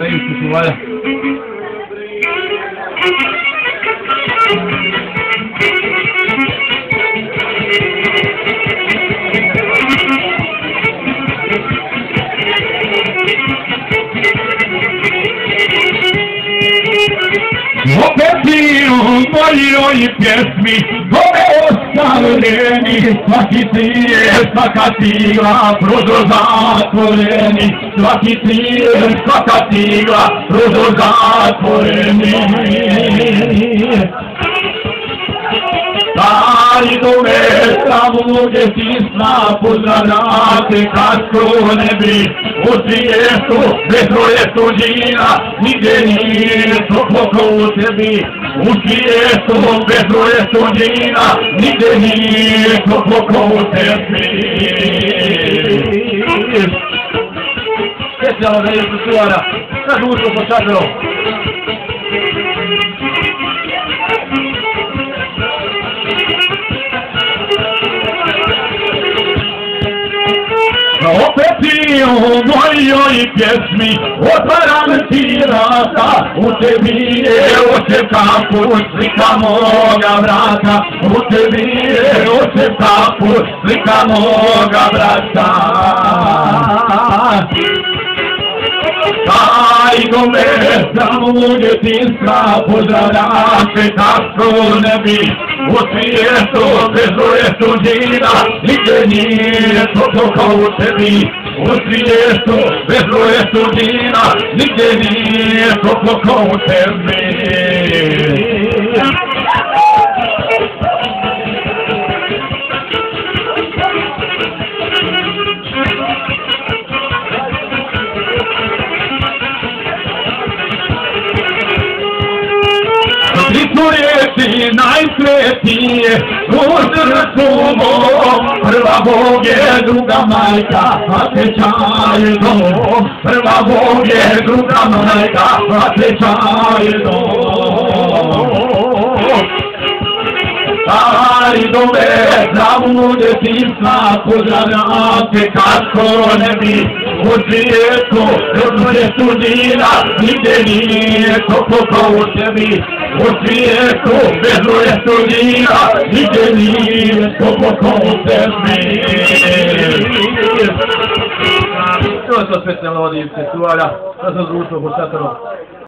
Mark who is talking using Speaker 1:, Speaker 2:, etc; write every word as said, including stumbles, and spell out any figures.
Speaker 1: Isso, tu olha. Opět moji pjesmi, ove ostavljeni, svaki cije, svaka cigla, pružo zatvoreni, svaki cije, svaka cigla, pružo zatvoreni. Stari dome, samo djetinstva, poznanate kako ne bi, oči jesu, vetro je tuđina, nigdje nije toplo ko u tebi. Uči jesu, vetro je tuđina, nigdje nije toplo ko u tebi. Specijalno za Isu Čuvara, na društvo po Čađerom. Opet i u mojoj pjesmi otvaram ti vrata, u tebi je očev kaput, slika moga vrata, u tebi je očev kaput, slika moga vrata. Taj dome samo djetinstva, pozdravljam te kako ne bi, u svijetu bezro je tuđina, nigdje nije toplo kao u tebi. U svijetu bezro je tuđina, nigdje nije toplo kao u tebi. Tri su riječi najsvetije u srcu mom, prva Bog je, druga majka, a tečaj je dom. Prva Bog je, druga majka, a tečaj je dom. Stari dome, pravu djetinstva, pozdravljam te kako ne bi, u svijetu bezro je tuđina, nigdje nije toplo kao u tebi. U svijetu bezro je tuđina, nigdje nije toplo kao u tebi. To je to specijalno od Ivice Čuvara, da sam zvučio po Čađerom.